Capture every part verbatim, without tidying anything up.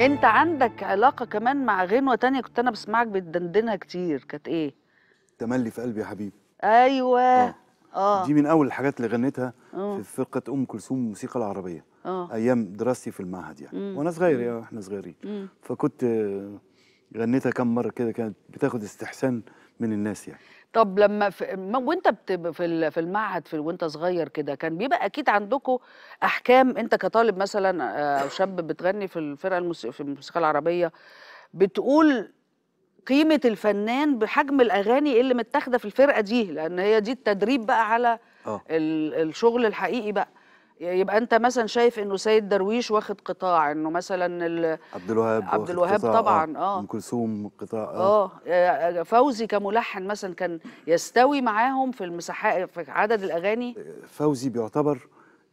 انت عندك علاقه كمان مع غنوه تانية كنت انا بسمعك بتدندنها كتير، كانت ايه؟ تملي في قلبي يا حبيبي. ايوه اه, آه. دي من اول الحاجات اللي غنيتها أوه. في فرقه ام كلثوم الموسيقى العربيه اه ايام دراستي في المعهد يعني. مم. وانا صغير يا احنا صغيرين. مم. فكنت غنيتها كم مره كده، كانت بتاخد استحسان من الناس يعني. طب لما في وانت بت في في المعهد في وانت صغير كده، كان بيبقى اكيد عندكم احكام، انت كطالب مثلا او شاب بتغني في الفرقه الموسيقى في الموسيقى العربيه، بتقول قيمه الفنان بحجم الاغاني اللي متاخده في الفرقه دي، لان هي دي التدريب بقى على أوه. الشغل الحقيقي بقى. يبقى انت مثلا شايف انه سيد درويش واخد قطاع، انه مثلا عبد الوهاب عبد الوهاب طبعا اه ام كلثوم قطاع اه اه فوزي كملحن مثلا كان يستوي معاهم في المساحات في عدد الاغاني. فوزي بيعتبر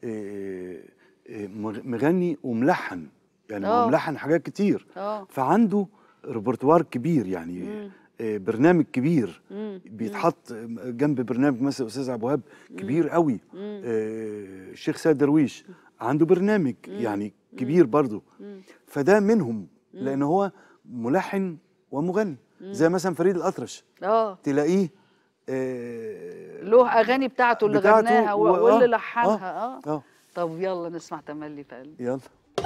مغني وملحن يعني، هو ملحن حاجات كتير. أوه. فعنده ريبرتوار كبير يعني. مم. برنامج كبير. مم. بيتحط جنب برنامج مثلا الاستاذ عبد الوهاب كبير قوي. مم. الشيخ سيد درويش عنده برنامج مم. يعني كبير برضه. فده منهم لان هو ملحن ومغني. مم. زي مثلا فريد الأطرش اه تلاقيه آه له اغاني بتاعته اللي غناها واللي لحنها. اه اه طب يلا نسمع تملي في قلبي. يلا.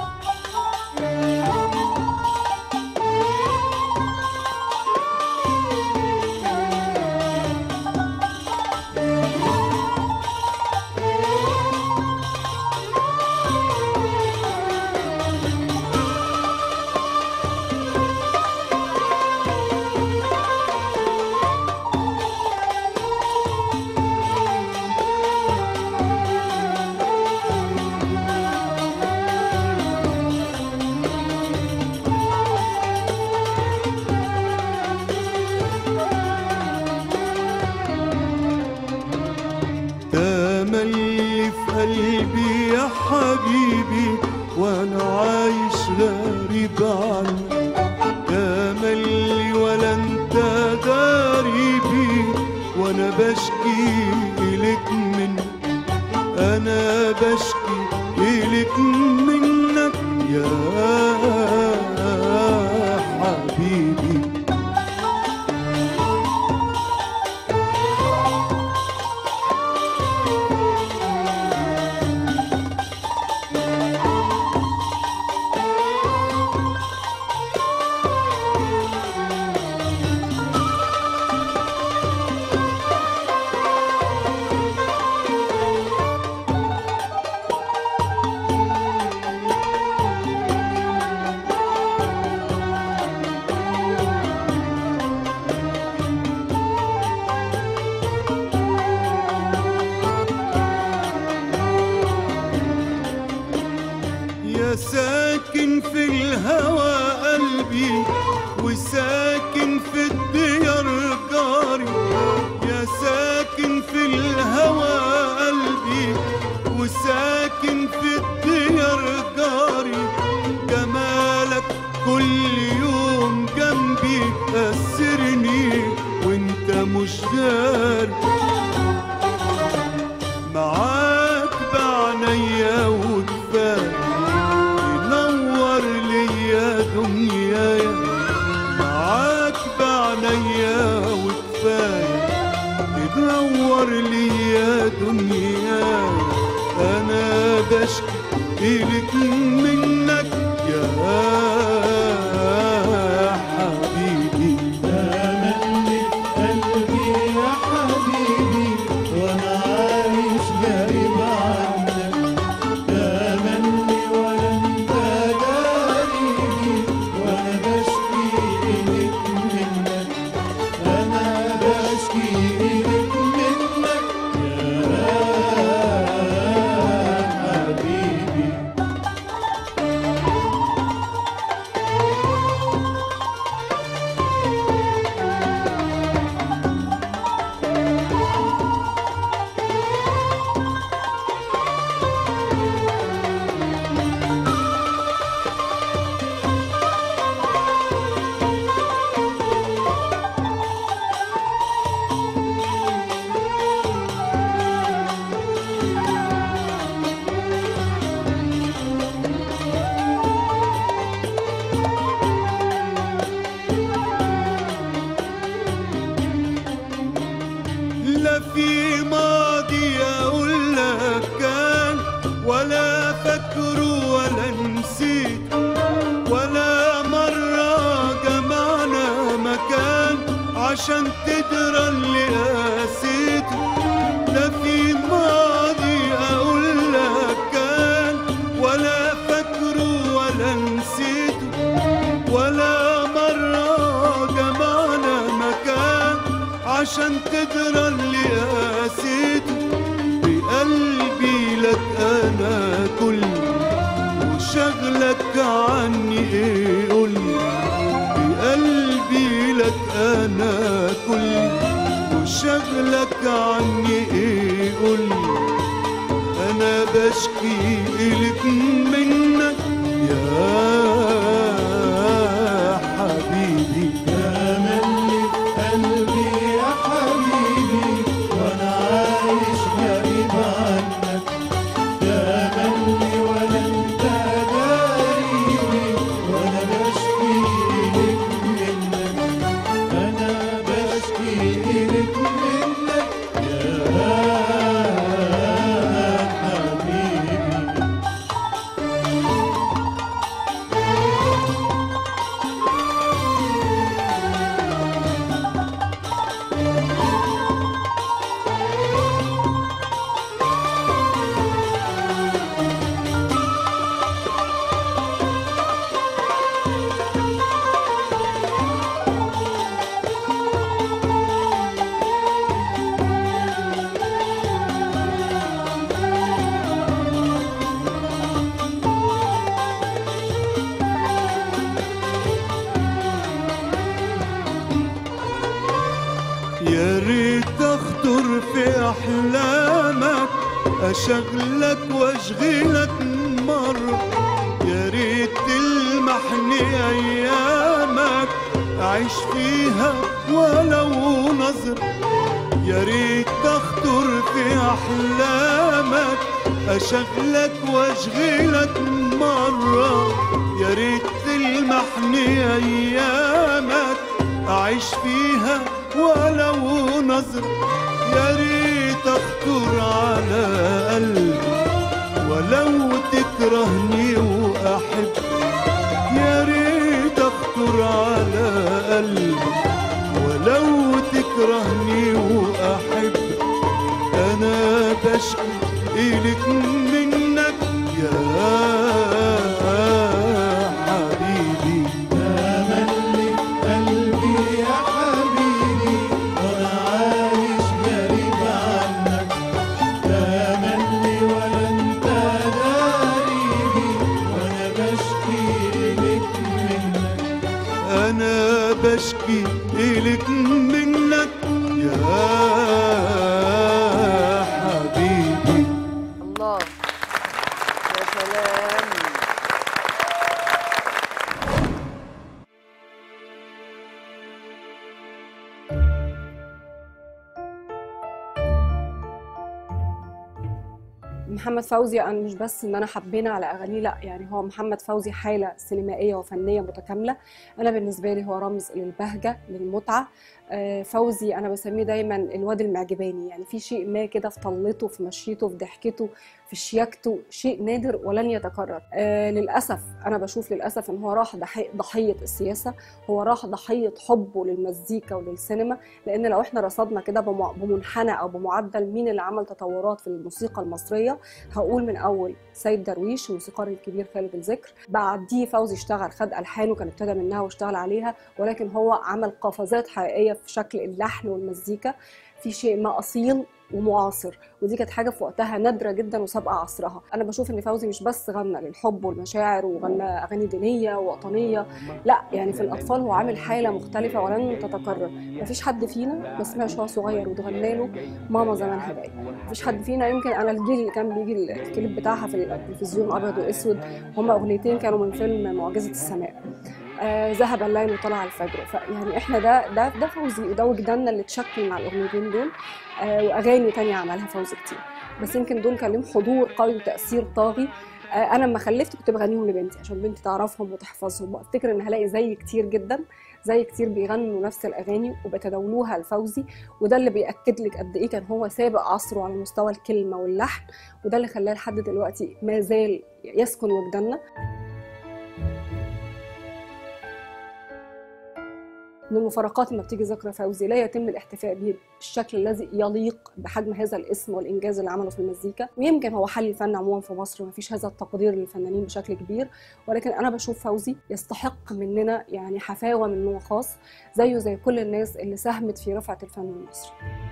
تملي في قلبي يا حبيبي وانا عايش غريب عنك. تملي ولا انت غريبي وانا بشكي اليك منك. انا بشكي اليك منك يا حبيبي. ساكن في الهوى قلبي وساكن في الديار جاري. يا ساكن في الهوى قلبي وساكن في الديار جاري. جمالك كل يوم جنبي أسرني وانت مش داري. معاك بعنيا وكفاية دنيايا. معاك بعنيا وكفاية تدور ليا دنيايا. أنا بشكي إليك منك يا حبيبي. تملي في قلبي يا حبيبي وأنا عايش غريب عنك. تملي ولا أنت وأنا بشكي إليك منك. أنا بشكي إليك منك يا حبيبي. عشان تجرى اللي قاسيته بقلبي لك انا كل وشغلك عني ايه قولي بقلبي لك انا كل وشغلك عني ايه قولي انا بشكي لك منك يا حبيبي يا ملي في قلبي يا حبيبي وانا عايش غريب عنك يا ملي ولا انت داريني وانا بشكي لك منك انا بشكي لك منك يا حبيبي. يا ريت اخطر في احلامك اشغلك واشغلك مرة يا ريت تلمحني ايامك اعيش فيها ولو نظر يا ريت اخطر في احلامك اشغلك واشغلك مرة يا ريت تلمحني ايامك اعيش فيها ولو نظر يا ريت اخطر على قلبي ولو تكرهني واحب يا ريت اخطر على قلبي ولو تكرهني واحب انا بشكي لك منك يا حبيبي يا ملي في قلبي يا حبيبي وانا عايش غريب عنك يا ملي ولا انت داريني وانا بشكي لك منك أنا بشكي إلك منك يا حبيبي. الله يا سلام. محمد فوزي انا مش بس ان انا حبينا على اغانيه، لا يعني هو محمد فوزي حاله سينمائيه وفنيه متكامله. انا بالنسبه لي هو رمز للبهجه للمتعه. فوزي انا بسميه دايما الواد المعجباني، يعني في شيء ما كده في طلته في مشيته في ضحكته في شياكته، شيء نادر ولن يتكرر. آه للاسف انا بشوف للاسف ان هو راح ضحيه السياسه، هو راح ضحيه حبه للمزيكا وللسينما. لان لو احنا رصدنا كده بمنحنى او بمعدل مين اللي عمل تطورات في الموسيقى المصريه، هقول من اول سيد درويش الموسيقار الكبير خالد الذكر، بعديه فوزي اشتغل خد الحانه كان ابتدى منها واشتغل عليها، ولكن هو عمل قفزات حقيقيه في شكل اللحن والمزيكا، في شيء ما اصيل ومعاصر، ودي كانت حاجه في وقتها نادره جدا وسابقه عصرها. انا بشوف ان فوزي مش بس غنى للحب والمشاعر وغنى اغاني دينيه ووطنيه، لا يعني في الاطفال هو عامل حاله مختلفه ولن تتكرر. مفيش حد فينا ما سمعش وهو صغير وتغنى له ماما زمانها باين. مفيش حد فينا، يمكن انا الجيل اللي كان بيجي الكليب بتاعها في التلفزيون ابيض واسود، هما اغنيتين كانوا من فيلم معجزه السماء، آه ذهب الليل وطلع الفجر. فيعني احنا ده ده ده فوزي، وده وجداننا اللي اتشكل مع الاغنيتين دول. آه واغاني تانية عملها فوزي كتير، بس يمكن دول كان لهم حضور قوي وتاثير طاغي. آه انا لما خلفت كنت بغنيهم لبنتي عشان بنتي تعرفهم وتحفظهم، وافتكر ان هلاقي زي كتير جدا زي كتير بيغنوا نفس الاغاني وبيتداولوها لفوزي، وده اللي بياكد لك قد ايه كان هو سابق عصره على مستوى الكلمه واللحن، وده اللي خلاه لحد دلوقتي ما زال يسكن وجداننا. من المفارقات لما بتيجي ذكرى فوزي لا يتم الاحتفاء به بالشكل الذي يليق بحجم هذا الاسم والانجاز اللي عمله في المزيكا، ويمكن هو حل الفن عموما في مصر، ما فيش هذا التقدير للفنانين بشكل كبير، ولكن انا بشوف فوزي يستحق مننا يعني حفاوه من نوع خاص زيه زي كل الناس اللي ساهمت في رفعه الفن المصري.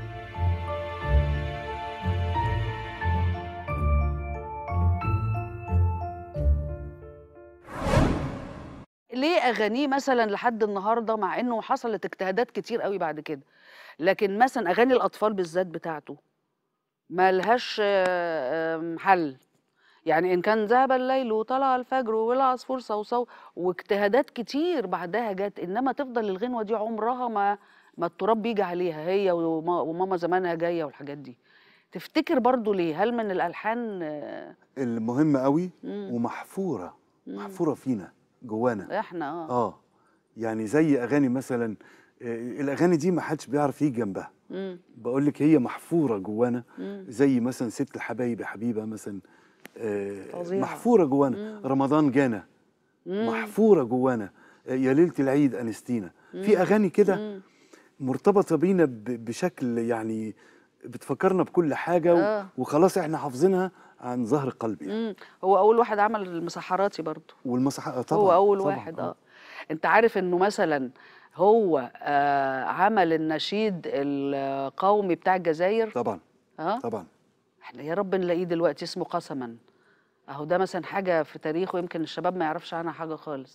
ليه اغانيه مثلا لحد النهارده مع انه حصلت اجتهادات كتير قوي بعد كده، لكن مثلا اغاني الاطفال بالذات بتاعته ما لهاش حل؟ يعني ان كان ذهب الليل وطلع الفجر والعصفور صوصو واجتهادات كتير بعدها جت، انما تفضل الغنوه دي عمرها ما ما التراب بيجي عليها، هي وماما زمانها جايه والحاجات دي. تفتكر برضو ليه؟ هل من الالحان المهمه قوي ومحفوره محفوره فينا جوانا احنا اه اه يعني زي اغاني مثلا آه الاغاني دي ما حدش بيعرف يجي جنبها، بقول لك هي محفوره جوانا، مم. زي مثلا ست الحبايب يا حبيبه مثلا آه محفوره جوانا، مم. رمضان جانا مم. محفوره جوانا، آه يا ليله العيد انستينا، مم. في اغاني كده مرتبطه بينا بشكل يعني بتفكرنا بكل حاجه آه. وخلاص احنا حافظينها عن ظهر قلب يعني. مم. هو اول واحد عمل المسحراتي برضه، والمسحراتي طبعا هو اول طبعًا. واحد اه انت عارف انه مثلا هو آه عمل النشيد القومي بتاع الجزائر طبعا اه طبعا احنا يا رب نلاقيه دلوقتي، اسمه قسما، اهو ده مثلا حاجه في تاريخه يمكن الشباب ما يعرفش عنها حاجه خالص.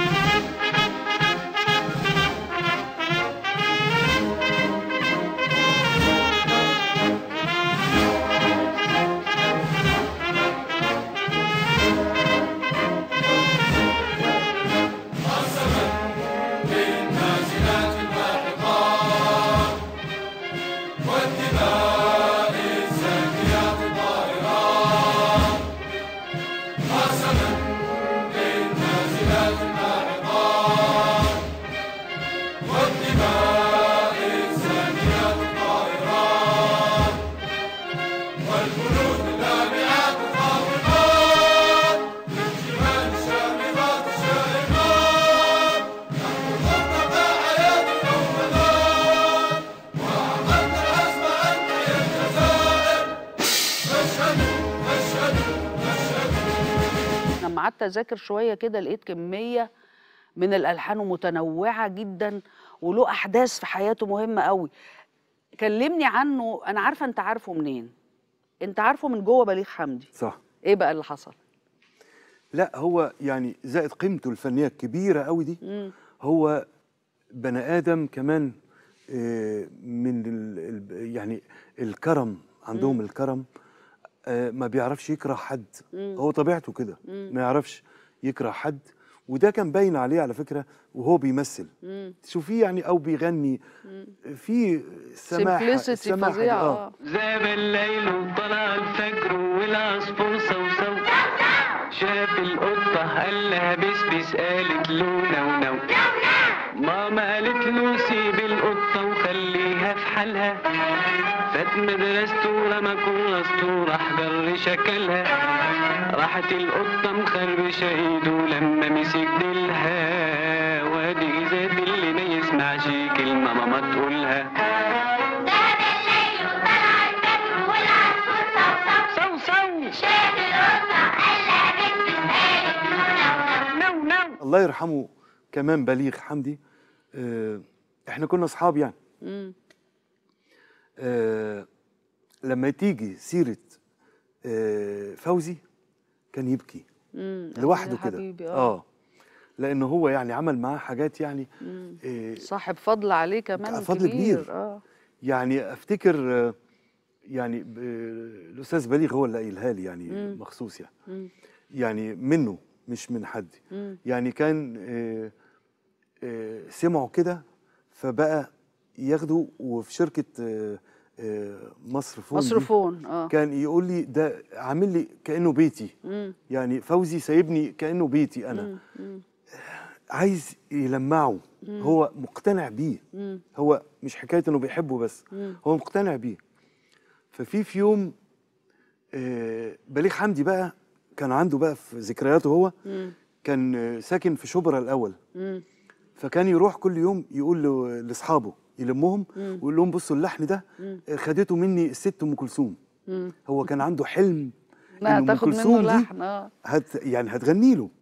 لما قعدت اذاكر شويه كده لقيت كميه من الالحان متنوعه جدا وله احداث في حياته مهمه قوي. كلمني عنه، انا عارفه انت عارفه منين؟ انت عارفه من جوه بليغ حمدي، صح؟ ايه بقى اللي حصل؟ لا هو يعني زائد قيمته الفنيه الكبيره قوي دي، مم. هو بني ادم كمان من ال يعني الكرم عندهم، مم. الكرم ما بيعرفش يكره حد، مم. هو طبيعته كده ما يعرفش يكره حد، وده كان باين عليه على فكره وهو بيمثل، تشوفيه يعني او بيغني، مم. في سماحه سماحه فظيعه. اه ذهب الليل وطلع الفجر والعصفور صوصو، شاف القطه قال لها بسبس قالت له نو نو، ماما قالت له سيب القطه وخليها في حالها، فات مدرسته رمى كراسته راح جر شكلها، راحت القطه مخربشه ايده لما مسك ديلها، وادي زاد اللي ما يسمعش كلمه ماما تقولها. ذهب الليل وطلع الفجر والعصفور صوصو صوصو، شاف القطه قال لها بسبس قالت له نو نو. الله يرحمه كمان بليغ حمدي، آه احنا كنا اصحاب يعني. امم آه لما تيجي سيره آه فوزي كان يبكي لوحده كده. اه, آه لانه هو يعني عمل معاه حاجات يعني آه صاحب فضل عليه كمان فضل كبير, كبير. اه يعني افتكر آه يعني الاستاذ بليغ هو اللي قايلها لي يعني مم. مخصوص يعني مم. يعني منه مش من حد. مم. يعني كان آه آه سمعوا كده فبقى ياخدوا، وفي شركه آه آه مصر فون مصر فون اه كان يقول لي ده عامل لي كانه بيتي. مم. يعني فوزي سايبني كانه بيتي انا. مم. مم. عايز يلمعه. مم. هو مقتنع بيه. مم. هو مش حكايه انه بيحبه بس. مم. هو مقتنع بيه. ففي في يوم آه بليغ حمدي بقى كان عنده بقى في ذكرياته هو، مم. كان ساكن في شبرا الاول. مم. فكان يروح كل يوم يقول له- لاصحابه يلمهم ويقول لهم بصوا اللحن ده خدته مني الست ام كلثوم. هو كان عنده حلم لا إن أم تاخد منه كلثوم دي لحن اه هت يعني هتغني له.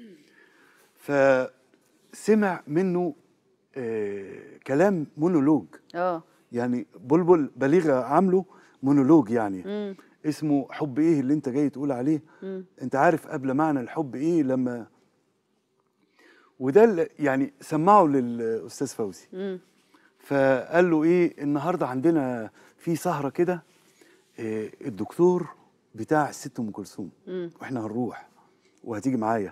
فسمع منه آه كلام مونولوج، اه يعني بلبل بليغة عامله مونولوج يعني مم. اسمه حب ايه اللي انت جاي تقول عليه. مم. انت عارف قبل معنى الحب ايه لما، وده اللي يعني سمعه للاستاذ فوزي. مم. فقال له ايه النهارده عندنا في سهره كده، إيه الدكتور بتاع الست ام كلثوم واحنا هنروح وهتيجي معايا.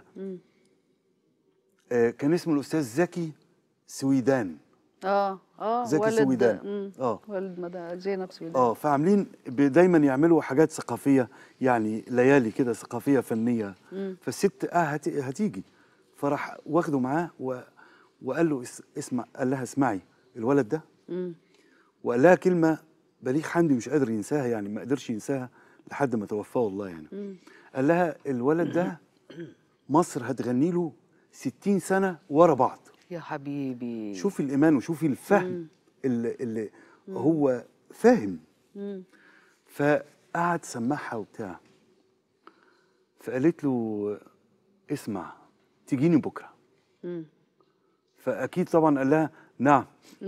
إيه كان اسمه الاستاذ زكي سويدان. اه اه زكي والد سويدان. مم. اه والد مدى زينب سويدان. اه فعاملين ب- دايما يعملوا حاجات ثقافيه، يعني ليالي كده ثقافيه فنيه. مم. فالست اه هت- هتيجي، فراح واخده معاه و... وقال له اس- اسمع، قال لها اسمعي الولد ده. مم. وقال لها كلمه بليغ حمدي مش قادر ينساها، يعني ما قدرش ينساها لحد ما توفاه والله يعني. مم. قال لها الولد ده مصر هتغني له ستين سنه ورا بعض. يا حبيبي. شوفي الايمان وشوفي الفهم اللي, اللي هو فاهم. مم. فقعد سمعها وبتاع، فقالت له اسمع تجيني بكره. مم. فاكيد طبعا قال لها نعم.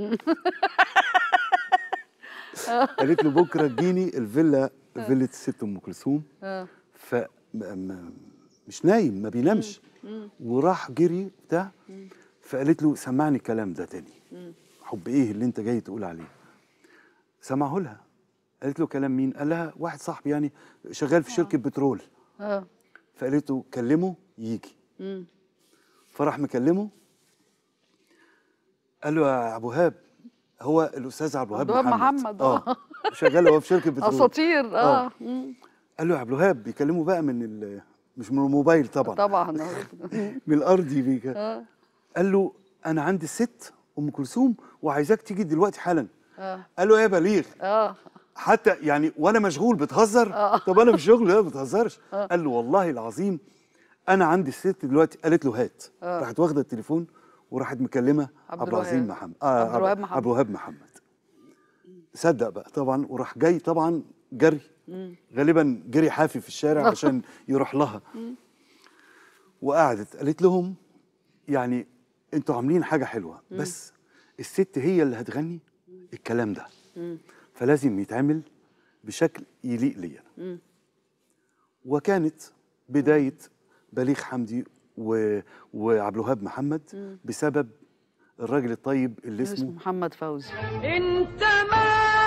قالت له بكره تجيني الفيلا، فيلا الست ام كلثوم. اه ف م- م- مش نايم ما بينامش، وراح جري بتاع. فقالت له سمعني الكلام ده تاني، حب ايه اللي انت جاي تقول عليه. سمعه لها. قالت له كلام مين؟ قال لها واحد صاحبي يعني شغال في شركه بترول. اه فقالت له كلمه يجي. مم. فراح مكلمه، قال له يا ابو وهاب، هو الاستاذ عبد الوهاب عبد الوهاب محمد. محمد، اه آه. شغال هو في شركه بترول. اساطير اه, آه. مم. قال له يا عبد الوهاب بيكلمه بقى من ال... مش من الموبايل طبعا، طبعا من الارضي بيك. اه قال له انا عندي الست ام كلثوم وعايزاك تيجي دلوقتي حالا. اه قال له يا بليغ اه حتى يعني وانا مشغول بتهزر؟ آه. طب انا في الشغل لا بتهزرش. قال له والله العظيم انا عندي الست دلوقتي. قالت له هات. آه. راحت واخده التليفون وراحت مكلمه عبد عبد العظيم الوهاب. محمد. آه عبد الوهاب محمد. عبد الوهاب محمد صدق بقى طبعا، وراح جاي طبعا جري. غالبا جري حافي في الشارع عشان يروح لها. وقعدت قالت لهم يعني انتوا عاملين حاجه حلوه، بس الست هي اللي هتغني الكلام ده، فلازم يتعمل بشكل يليق ليا. وكانت بدايه بليغ حمدي و... وعبد الوهاب محمد بسبب الراجل الطيب اللي اسمه اسمه محمد فوزي. انت ما